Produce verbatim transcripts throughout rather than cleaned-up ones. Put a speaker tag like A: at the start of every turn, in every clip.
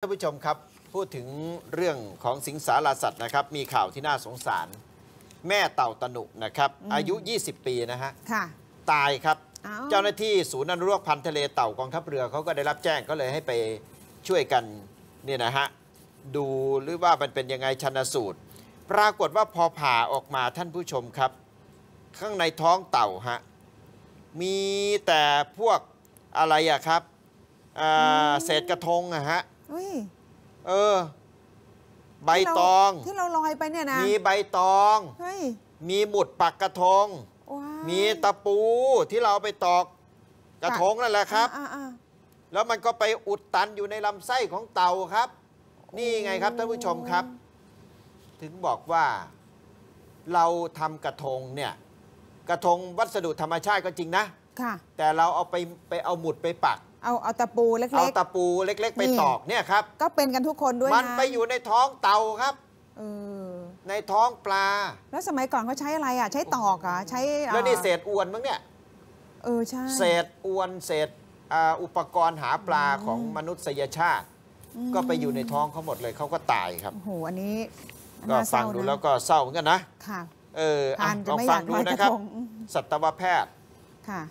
A: านผู้ชมครับพูดถึงเรื่องของสิงสารสัตว์นะครับมีข่าวที่น่าสงสารแม่เต่าตะหนุนะครับอายุยี่สิบปีนะฮะตายครับเจ้าหน้าที่ศูนย์อนุรักษ์พันธุ์ทะเลเต่ากองทัพเรือเขาก็ได้รับแจ้งก็เลยให้ไปช่วยกันเนี่ยนะฮะดูหรือว่ามันเป็นยังไงชันสูตรปรากฏว่าพอผ่าออกมาท่านผู้ชมครับข้างในท้องเต่าฮะมีแต่พวกอะไรอะครับเศษกระทงอะฮะเออใบตอง
B: ที่เราลอยไปเนี่ยนะ
A: มีใบตองมีหมุดปักกระทงมีตะปูที่เราไปตอกกระทงนั่นแหละครับแล้วมันก็ไปอุดตันอยู่ในลำไส้ของเต่าครับนี่ไงครับท่านผู้ชมครับถึงบอกว่าเราทำกระทงเนี่ยกระทงวัสดุธรรมชาติก็จริงนะแต่เราเอาไปไปเอาหมุดไปปัก
B: เอาเอาตะปูเล็กๆ
A: เอาตะปูเล็กๆไปตอกเนี่ยครับ
B: ก็เป็นกันทุกคนด้วยนะ
A: มันไปอยู่ในท้องเต่าครับในท้องปลา
B: แล้วสมัยก่อนเขาใช้อะไรอ่ะใช้ตอกอ่ะใช้
A: แล้วนี่เศษอวนมั้งเนี่ย
B: เออใช่
A: เศษอวนเศษอุปกรณ์หาปลาของมนุษยชาติก็ไปอยู่ในท้องเขาหมดเลยเขาก็ตายครับ
B: โอ้โหอันนี้
A: ก็ฟังดูแล้วก็เศร้าเหมือนกันนะ
B: ค่ะ
A: เออลองฟังดูนะครับสัตวแพทย์
B: ค่ะ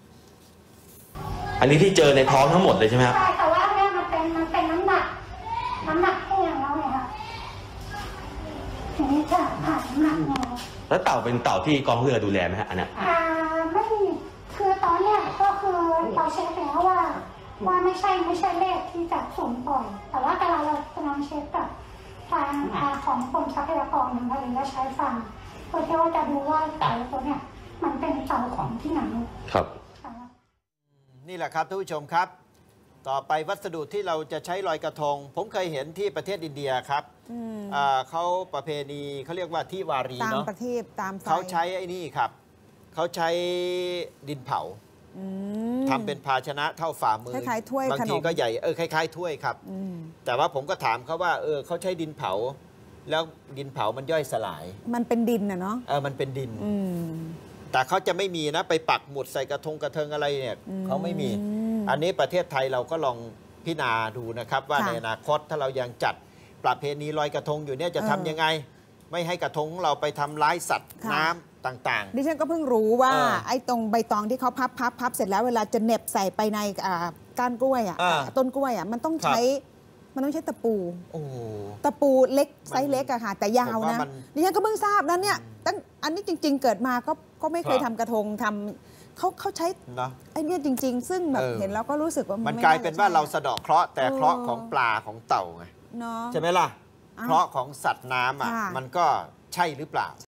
C: อันนี้ที่เจอในท้องทั้งหมดเลยใช่ไหมครับ
D: ใช่แต่ว่าเนี่ยมันเป็นมันเป็นน้ำหนักน้ำหนักแห้งแล้วไงคะทีนี้จะผ่านน้ำหนักแห้ง
C: แล้วเต่าเป็นเต่าที่กองเรือดูแลไหมฮะอันนี้
D: อ่าไม่คือตอนเนี้ยก็คือเราเช็คแล้วว่าว่าไม่ใช่ไม่ใช่เลขที่จะส่งปล่อยแต่ว่ากำลังเรากำลังเช็คกับทางของกรมทรัพยากรน้ำทะเลและชายฝั่งเพื่อที่ว่าจะดูว่าเต่าตัวเนี้ยมันเป็นเต่าของที่ไหน
C: ครับ
A: นี่แหละครับท่านผู้ชมครับต่อไปวัสดุที่เราจะใช้ลอยกระทงผมเคยเห็นที่ประเทศอินเดียครับเขาประเพณีเขาเรียกว่าที่วารีเนาะ
B: ตามประเทศตาม
A: เขาใช้ไอ้นี่ครับเขาใช้ดินเผาทำเป็นภาชนะเท่าฝ่ามือบางทีก็ใหญ่เออคล้ายๆถ้วยครับแต่ว่าผมก็ถามเขาว่าเออเขาใช้ดินเผาแล้วดินเผามันย่อยสลาย
B: มันเป็นดินนะเนาะ
A: เออมันเป็นดินแต่เขาจะไม่มีนะไปปักหมุดใส่กระทงกระเทิงอะไรเนี่ยเขาไม่มีอันนี้ประเทศไทยเราก็ลองพิจารณาดูนะครับว่าในอนาคตถ้าเรายังจัดประเพณีลอยกระทงอยู่เนี่ยจะทำยังไงไม่ให้กระทงของเราไปทำร้ายสัตว์น้ำต่าง
B: ๆดิฉันก็เพิ่งรู้ว่าไอ้ตรงใบตองที่เขาพับพับพับเสร็จแล้วเวลาจะเน็บใส่ไปในก้านกล้วยอ่ะต้นกล้วยอ่ะมันต้องใช้มันต้องใช้ตะปูตะปูเล็กไซส์เล็กอะค่ะแต่ยาวนะดิฉันก็เพิ่งทราบนั้นเนี่ยตั้งอันนี้จริงๆเกิดมาก็ก็ไม่เคยทำกระทงทำเขาเขาใช้ไอ้นี่จริงๆซึ่งแบบเห็นแล้วก็รู้สึกว่า
A: มันกลายเป็นว่าเราสะเดาะเคราะห์แต่เคราะห์ของปลาของเต่าไงใช่ไหมล่ะเคราะห์ของสัตว์น้ำอ่ะมันก็ใช่หรือเปล่า